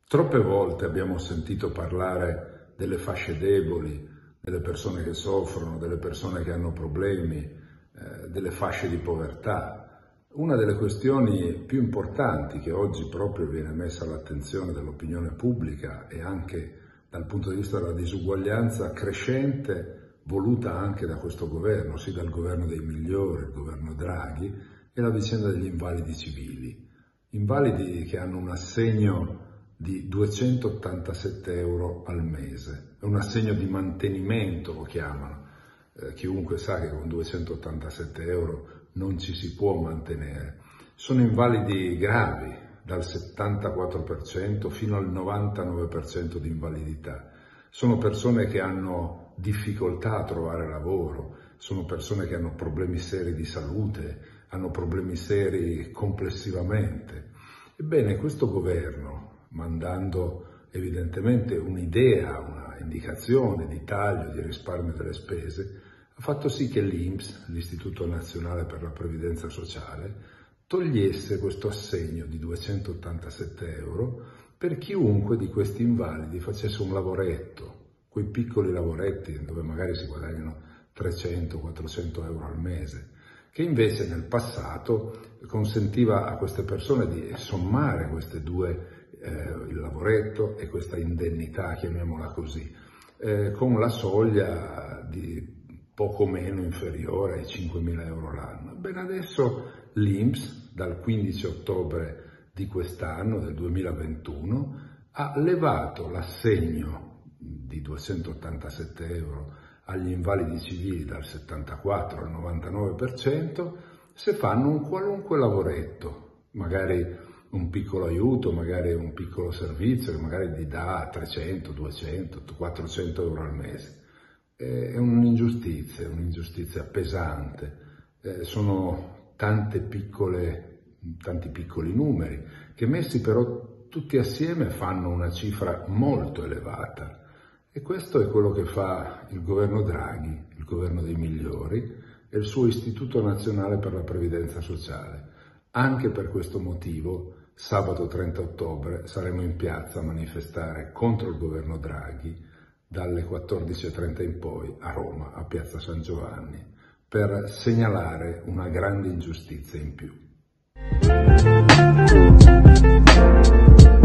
Troppe volte abbiamo sentito parlare delle fasce deboli, delle persone che soffrono, delle persone che hanno problemi, delle fasce di povertà. Una delle questioni più importanti che oggi proprio viene messa all'attenzione dell'opinione pubblica e anche dal punto di vista della disuguaglianza crescente, voluta anche da questo governo, sì dal governo dei migliori, il governo Draghi, è la vicenda degli invalidi civili. Invalidi che hanno un assegno di 287 euro al mese, è un assegno di mantenimento lo chiamano, chiunque sa che con 287 euro non ci si può mantenere. Sono invalidi gravi, dal 74% fino al 99% di invalidità. Sono persone che hanno difficoltà a trovare lavoro, sono persone che hanno problemi seri di salute, hanno problemi seri complessivamente. Ebbene, questo governo, mandando evidentemente un'idea, una indicazione di taglio, di risparmio delle spese, ha fatto sì che l'INPS, l'Istituto Nazionale per la Previdenza Sociale, togliesse questo assegno di 287 euro per chiunque di questi invalidi facesse un lavoretto, quei piccoli lavoretti dove magari si guadagnano 300-400 euro al mese, che invece nel passato consentiva a queste persone di sommare queste due, il lavoretto e questa indennità, chiamiamola così, con la soglia di poco meno inferiore ai 5.000 euro l'anno. Bene, adesso l'INPS, dal 15 ottobre di quest'anno, del 2021, ha levato l'assegno di 287 euro agli invalidi civili dal 74 al 99% se fanno un qualunque lavoretto, magari un piccolo aiuto, magari un piccolo servizio che magari gli dà 300, 200, 400 euro al mese. È un'ingiustizia pesante. Sono tanti piccoli numeri che messi però tutti assieme fanno una cifra molto elevata. E questo è quello che fa il governo Draghi, il governo dei migliori, e il suo Istituto Nazionale per la Previdenza Sociale. Anche per questo motivo, sabato 30 ottobre saremo in piazza a manifestare contro il governo Draghi dalle 14:30 in poi a Roma, a Piazza San Giovanni, per segnalare una grande ingiustizia in più.